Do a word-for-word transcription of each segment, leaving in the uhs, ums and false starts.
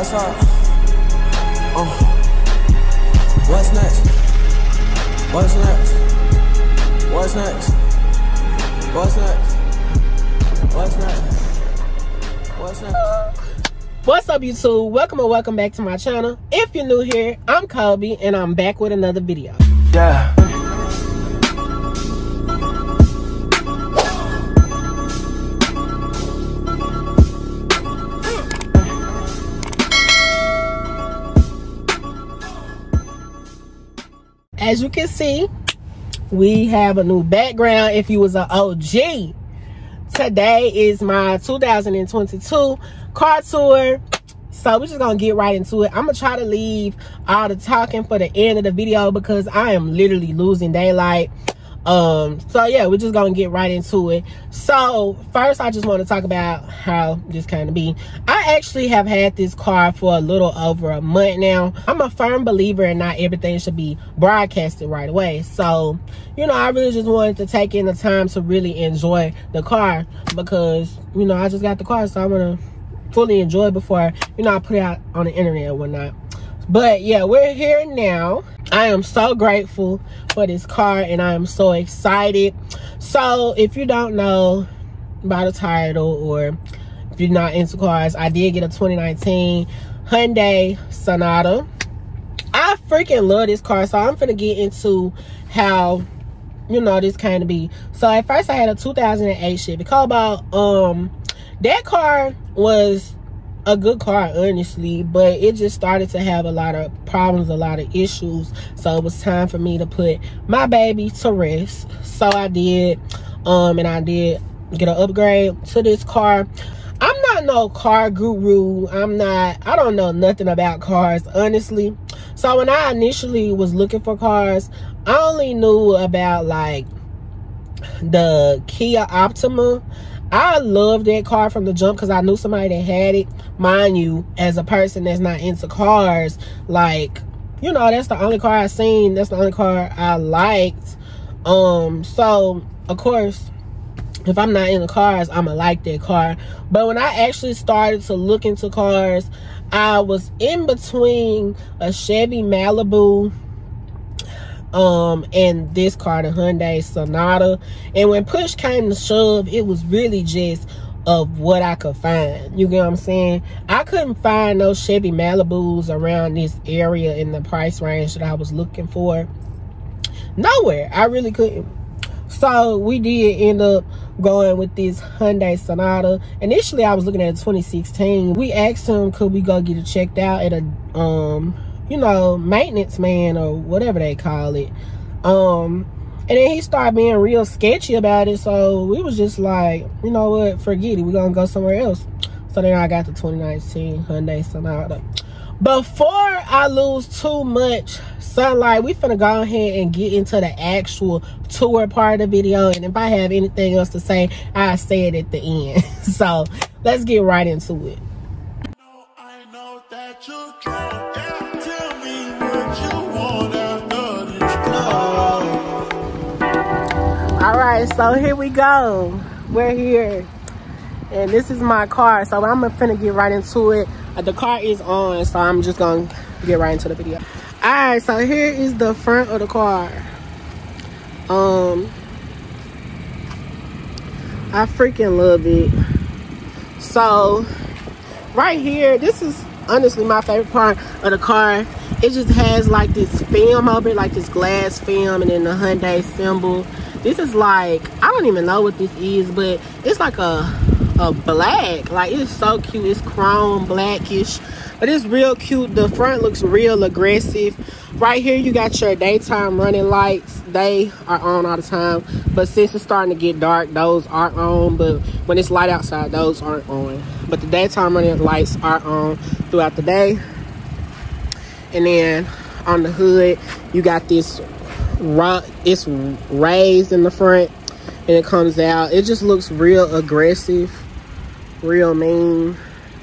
What's up? Uh, what's next? What's next? What's next? What's next? What's next? What's next? What's up, YouTube? Welcome or welcome back to my channel. If you're new here, I'm Kobe and I'm back with another video. Yeah. As you can see, we have a new background. If you was an O G, today is my two thousand twenty-two car tour. So we're just gonna get right into it. I'm gonna try to leave all the talking for the end of the video because I am literally losing daylight. Um, so yeah, we're just gonna get right into it. So first, I just want to talk about how this kind of be. I actually have had this car for a little over a month now. I'm a firm believer in not everything should be broadcasted right away. So, you know, I really just wanted to take in the time to really enjoy the car because, you know, I just got the car, so I want to fully enjoy it before, you know, I put it out on the internet and whatnot. But yeah, we're here now. I am so grateful for this car and I am so excited. So if you don't know by the title or if you're not into cars, I did get a twenty nineteen Hyundai Sonata. I freaking love this car, so I'm finna get into how, you know, this kind of be. So at first I had a two thousand eight Chevy Cobalt. Um, that car was a good car, honestly, but it just started to have a lot of problems, a lot of issues. So it was time for me to put my baby to rest. So I did, um, and I did get an upgrade to this car. I'm not no car guru. I'm not, I don't know nothing about cars, honestly. So when I initially was looking for cars, I only knew about like the Kia Optima. I love that car from the jump because I knew somebody that had it. Mind you, as a person that's not into cars, like, you know, that's the only car I seen. That's the only car I liked. Um, so, of course, if I'm not into cars, I'ma like that car. But when I actually started to look into cars, I was in between a Chevy Malibu um and this car, the Hyundai Sonata. And when push came to shove, it was really just of what I could find. You get what I'm saying? I couldn't find no Chevy Malibus around this area in the price range that I was looking for. Nowhere. I really couldn't. So we did end up going with this Hyundai Sonata. Initially I was looking at a twenty sixteen. We asked him could we go get it checked out at a um you know, maintenance man or whatever they call it. Um, and then he started being real sketchy about it. So we was just like, you know what, forget it. We're going to go somewhere else. So then I got the twenty nineteen Hyundai Sonata. Before I lose too much sunlight, we finna go ahead and get into the actual tour part of the video. And if I have anything else to say, I'll say it at the end. So let's get right into it. I know that you can. Tell me what you want after this club. All right, so here we go. We're here, and this is my car. So I'm finna get right into it. Uh, the car is on, so I'm just gonna get right into the video. All right, so here is the front of the car. Um, I freaking love it. So right here, this is honestly my favorite part of the car. It just has like this film over it, like this glass film, and then the Hyundai symbol. This is like, I don't even know what this is, but it's like a a black, like it's so cute. It's chrome blackish, but it's real cute. The front looks real aggressive. Right here you got your daytime running lights. They are on all the time, but since it's starting to get dark, those aren't on. But when it's light outside, those aren't on. But the daytime running lights are on throughout the day. And then on the hood you got this rock, it's raised in the front and it comes out. It just looks real aggressive, real mean.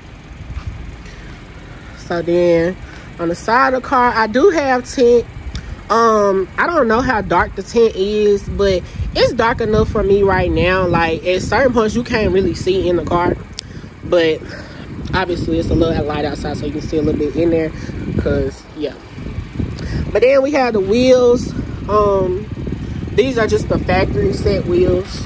So then on the side of the car, I do have tint. um I don't know how dark the tint is, but it's dark enough for me right now. Like at certain points you can't really see in the car, but Obviously it's a little light outside, so you can see a little bit in there, because yeah. But then we have the wheels. Um these are just the factory set wheels,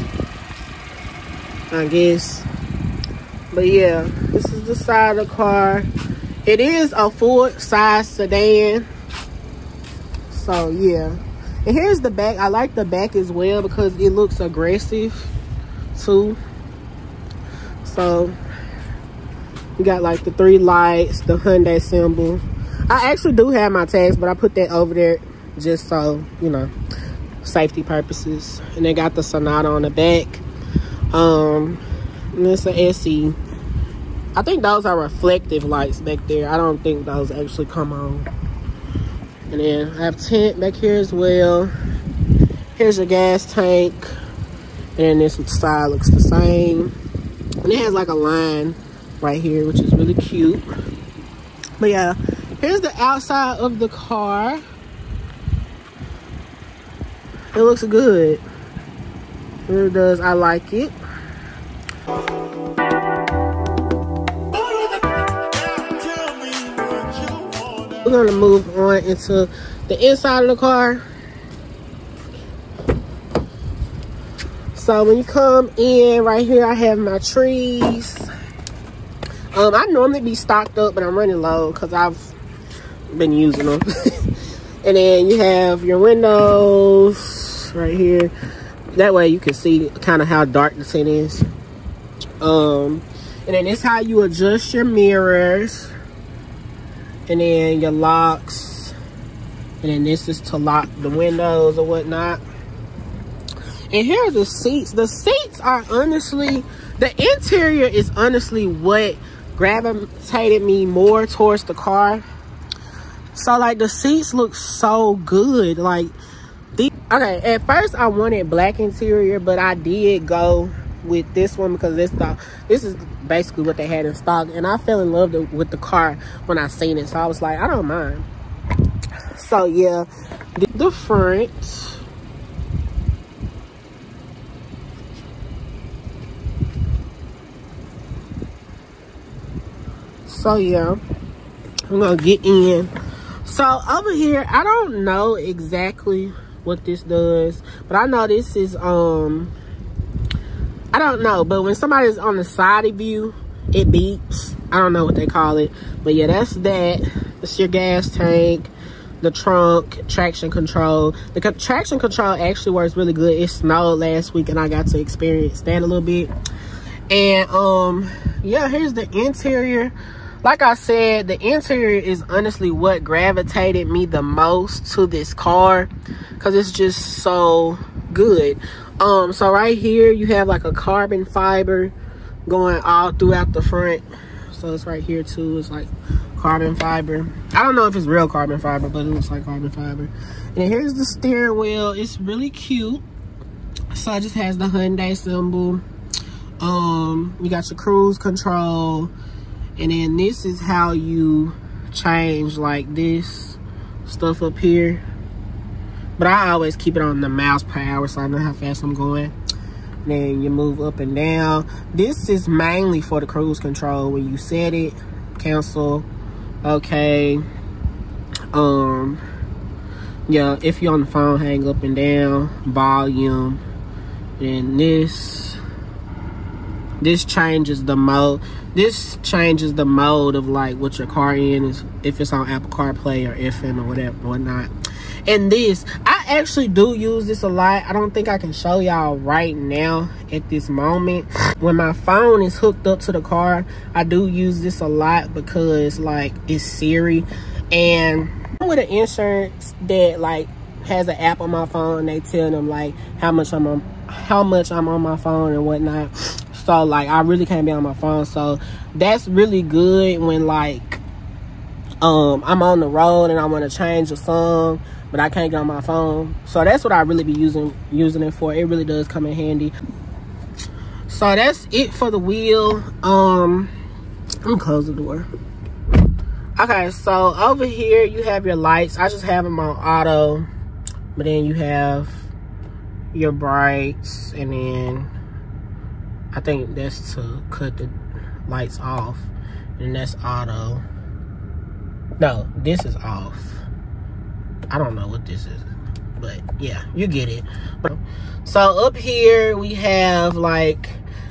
I guess. But yeah, this is the side of the car. It is a full size sedan, so yeah. And here's the back. I like the back as well because it looks aggressive too. So we got like the three lights, the Hyundai symbol. I actually do have my tags, but I put that over there just so, you know, safety purposes. And they got the Sonata on the back. Um, and it's an S E. I think those are reflective lights back there. I don't think those actually come on. And then I have tent back here as well. Here's your gas tank. And then this side looks the same. And it has like a line right here, which is really cute. But yeah, here's the outside of the car. It looks good. It really does. I like it. We're gonna move on into the inside of the car. So when you come in right here, I have my trees. Um, I normally be stocked up, but I'm running low because I've been using them. And then you have your windows right here. That way you can see kind of how dark the tent is. Um, and then this is how you adjust your mirrors. And then your locks. And then this is to lock the windows or whatnot. And here are the seats. The seats are honestly, the interior is honestly what gravitated me more towards the car. So like the seats look so good. Like the okay, at first I wanted black interior, but I did go with this one because this the this is basically what they had in stock, and I fell in love with the car when I seen it, so I was like, I don't mind. So yeah, the, the front. So yeah, I'm gonna get in. So over here, I don't know exactly what this does, but I know this is um I don't know, but when somebody's on the side view, it beeps. I don't know what they call it, but yeah, that's that. It's your gas tank, the trunk, traction control. The traction control actually works really good. It snowed last week and I got to experience that a little bit. And um yeah, here's the interior. Like I said, the interior is honestly what gravitated me the most to this car because it's just so good. Um, so right here you have like a carbon fiber going all throughout the front. So it's right here too. It's like carbon fiber. I don't know if it's real carbon fiber, but it looks like carbon fiber. And here's the steering wheel. It's really cute. So it just has the Hyundai symbol. Um, you got your cruise control. And then this is how you change like this stuff up here. But I always keep it on the miles per hour so I know how fast I'm going. And then you move up and down. This is mainly for the cruise control. When you set it, cancel, okay. Um, yeah, if you're on the phone, hang up and down, volume. Then this, this changes the mode. This changes the mode of like what your car in is, if it's on Apple CarPlay or F M or whatever, whatnot. And this, I actually do use this a lot. I don't think I can show y'all right now at this moment. When my phone is hooked up to the car, I do use this a lot because like it's Siri. And with an insurance that like has an app on my phone, they tell them like how much I'm on, how much I'm on my phone and whatnot. So like I really can't be on my phone. So that's really good when like um I'm on the road and I want to change a song, but I can't get on my phone. So that's what I really be using using it for. It really does come in handy. So that's it for the wheel. Um, let me close the door. Okay, so over here you have your lights. I just have them on auto, but then you have your brights, and then I think that's to cut the lights off. and that's auto. No, this is off. I don't know what this is, but yeah, you get it. So up here we have like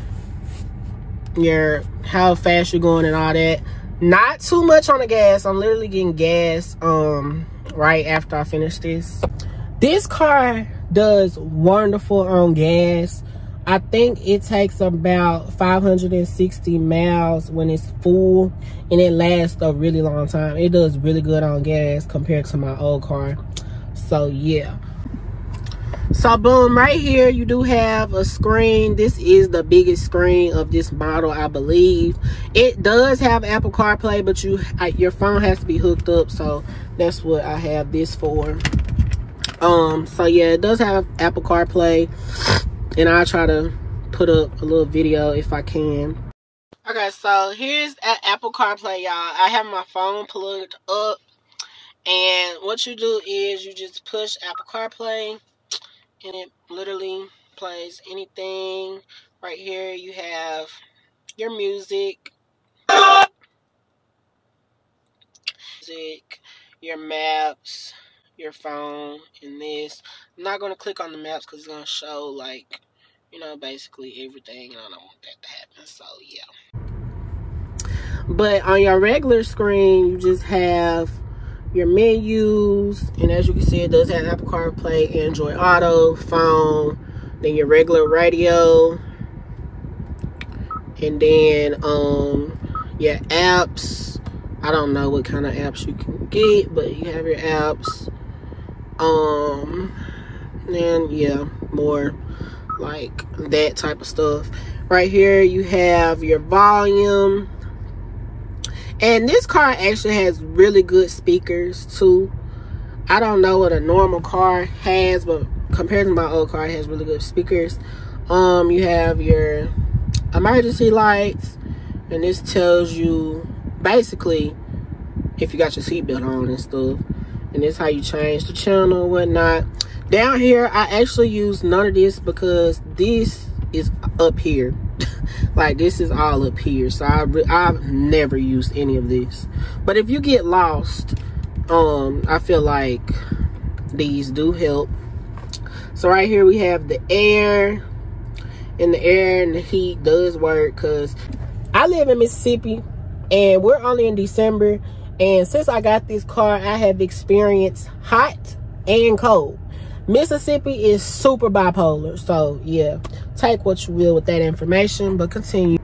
your how fast you're going and all that. Not too much on the gas. I'm literally getting gas um right after I finish this. This car does wonderful on gas. I think it takes about five hundred sixty miles when it's full, and it lasts a really long time. It does really good on gas compared to my old car. So yeah. So boom, right here you do have a screen. This is the biggest screen of this model, I believe. It does have Apple CarPlay, but you your phone has to be hooked up, so that's what I have this for. Um so yeah, it does have Apple CarPlay, and I'll try to put up a little video if I can. Okay, so here's Apple CarPlay, y'all. I have my phone plugged up, and what you do is you just push Apple CarPlay, and it literally plays anything. Right here you have your music, music, your maps, your phone, and this. I'm not going to click on the maps because it's going to show, like, you know, basically everything, and I don't want that to happen, so yeah. But on your regular screen, you just have your menus, and as you can see, it does have Apple CarPlay, Android Auto, phone, then your regular radio, and then um your apps. I don't know what kind of apps you can get, but you have your apps. Um and yeah, more like that type of stuff. Right here you have your volume. And this car actually has really good speakers too. I don't know what a normal car has, but compared to my old car, it has really good speakers. Um, you have your emergency lights, and this tells you basically if you got your seatbelt on and stuff. And this is how you change the channel and whatnot. Down here, I actually use none of this because this is up here. Like, this is all up here, so I I've never used any of this. But if you get lost, um, I feel like these do help. So right here we have the air, and the air and the heat does work because I live in Mississippi, and we're only in December. And since I got this car, I have experienced hot and cold. Mississippi is super bipolar, so yeah, take what you will with that information, but continue.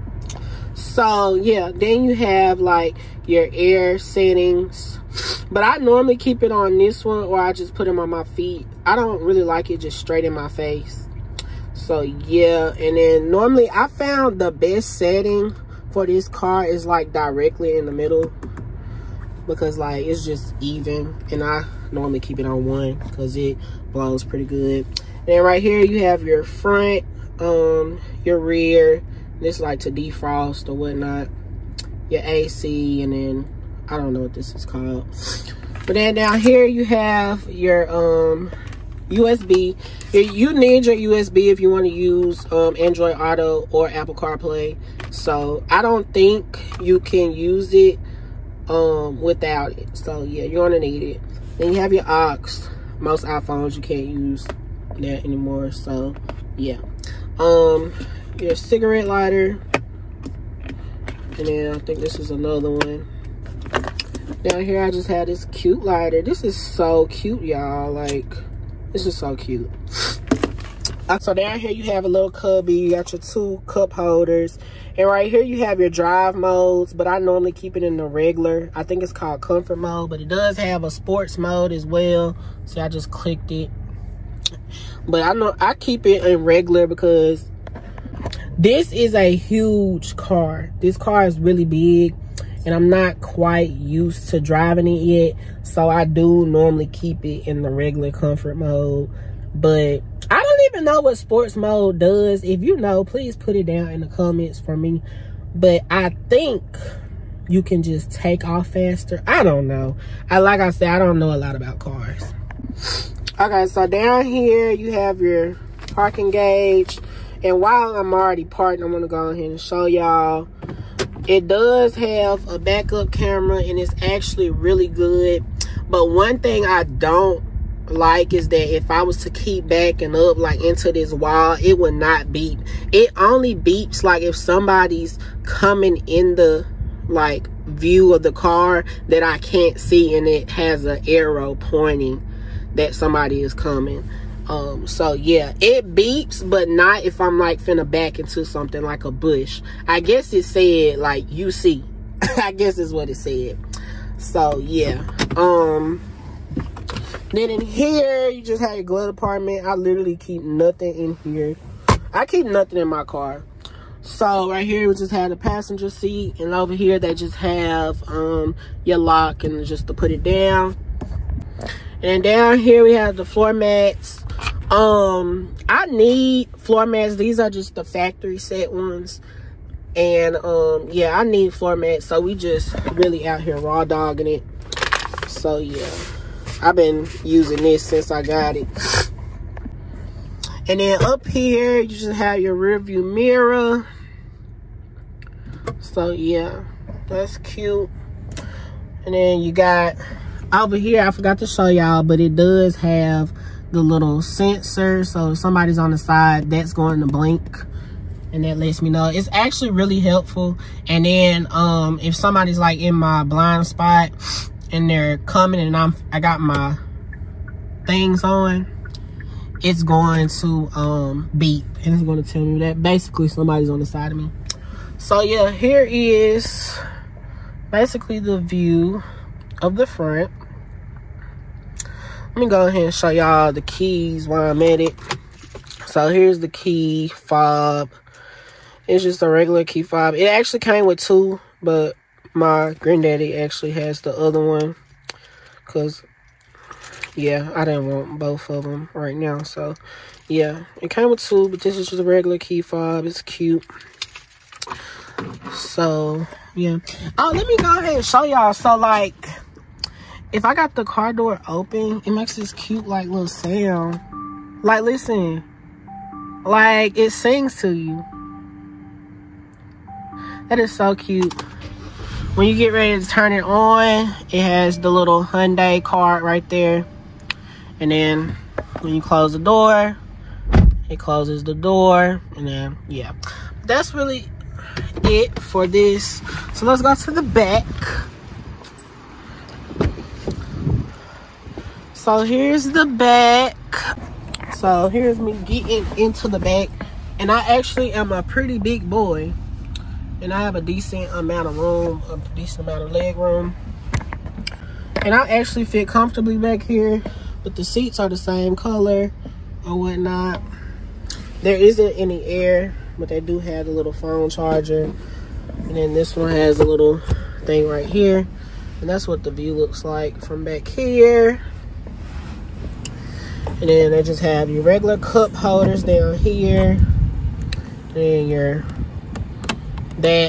So yeah, then you have like your air settings, but I normally keep it on this one, or I just put them on my feet. I don't really like it just straight in my face. So yeah, and then normally I found the best setting for this car is like directly in the middle, because like it's just even, and I normally keep it on one because it blows pretty good. And then right here you have your front, um your rear, this like to defrost or whatnot, your A C, and then I don't know what this is called. But then down here you have your um U S B. You need your U S B if you want to use um Android Auto or Apple CarPlay. So I don't think you can use it um without it. So yeah, you're gonna need it. Then you have your aux. Most iPhones you can't use that anymore, so yeah. Um your cigarette lighter, and then I think this is another one. Down here I just had this cute lighter. This is so cute, y'all. Like, this is so cute. So down here you have a little cubby. You got your two cup holders, and right here you have your drive modes, but I normally keep it in the regular. I think it's called comfort mode, but it does have a sports mode as well. See, I just clicked it, but I know I keep it in regular because this is a huge car. This car is really big, and I'm not quite used to driving it yet, so I do normally keep it in the regular comfort mode. But I don't even know what sports mode does. If you know, please put it down in the comments for me. But I think you can just take off faster. I don't know. I like I said, I don't know a lot about cars. Okay, so down here you have your parking gauge. And while I'm already parked, I'm gonna go ahead and show y'all. It does have a backup camera, and it's actually really good. But one thing I don't like is that if I was to keep backing up like into this wall, it would not beep. It only beeps like if somebody's coming in the like view of the car that I can't see, and it has an arrow pointing that somebody is coming. Um so yeah, it beeps, but not if I'm like finna back into something like a bush. I guess it said like you see. I guess is what it said. So yeah. Um then in here you just have your glove compartment. I literally keep nothing in here. I keep nothing in my car. So right here we just have the passenger seat, and over here they just have um your lock and just to put it down. And down here we have the floor mats. Um I need floor mats. These are just the factory set ones. And um yeah, I need floor mats. So we just really out here raw dogging it. So yeah, I've been using this since I got it. And then up here you just have your rear view mirror. So yeah, that's cute. And then you got over here, I forgot to show y'all, but it does have the little sensor. So if somebody's on the side, that's going to blink, and that lets me know. It's actually really helpful. And then um if somebody's like in my blind spot and they're coming and I'm I got my things on, it's going to um beep, and it's going to tell me that basically somebody's on the side of me. So yeah, here is basically the view of the front. Let me go ahead and show y'all the keys while I'm at it. So here's the key fob. It's just a regular key fob. It actually came with two, but my granddaddy actually has the other one, because yeah, I didn't want both of them right now. So yeah, it came with two, but this is just a regular key fob. It's cute. So yeah. Oh, let me go ahead and show y'all. So like, if I got the car door open, it makes this cute like little sound. Like, listen, like it sings to you. That is so cute. When you get ready to turn it on, it has the little Hyundai card right there. And then when you close the door, it closes the door. And then yeah, that's really it for this. So let's go to the back. So here's the back. So here's me getting into the back, and I actually am a pretty big boy, and I have a decent amount of room, a decent amount of leg room, and I actually fit comfortably back here. But the seats are the same color or whatnot. There isn't any air, but they do have a little phone charger. And then this one has a little thing right here. And that's what the view looks like from back here. And then they just have your regular cup holders down here. And then your that.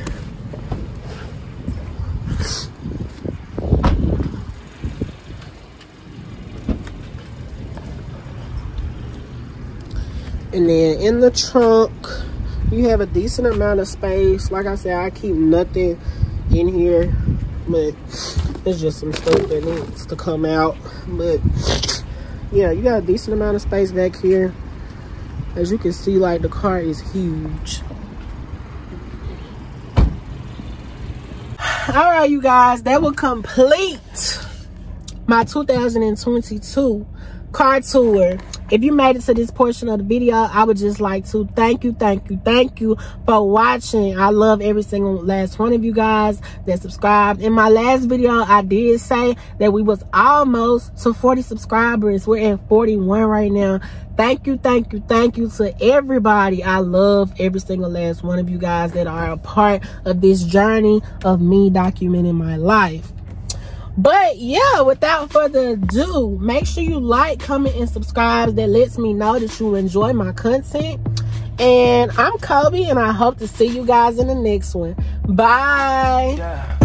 And then in the trunk, you have a decent amount of space. Like I said, I keep nothing in here, but it's just some stuff that needs to come out. But yeah, you got a decent amount of space back here. As you can see, like the car is huge. All right, you guys, that will complete my two thousand twenty-two car tour. If you made it to this portion of the video, I would just like to thank you, thank you, thank you for watching. I love every single last one of you guys that subscribed. In my last video, I did say that we was almost to forty subscribers. We're at forty-one right now. Thank you, thank you, thank you to everybody. I love every single last one of you guys that are a part of this journey of me documenting my life. But yeah, without further ado, make sure you like, comment, and subscribe. That lets me know that you enjoy my content. And I'm Kobe, and I hope to see you guys in the next one. Bye. Yeah.